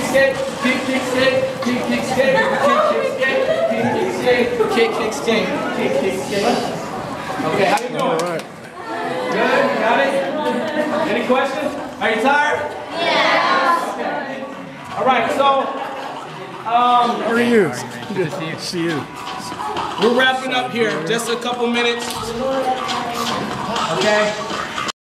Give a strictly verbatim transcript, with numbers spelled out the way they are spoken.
skate, kick, kick, skate, kick, kick, skate, kick, kick, skate, kick, kick, skate, kick, kick, skate, kick, kick, skate. Okay, how you doing? All right. Good, got it? Any questions? Are you tired? Yeah. Okay. All right, so, um, How are you? Good to see you. See you. we're wrapping up here. Just a couple minutes. Okay.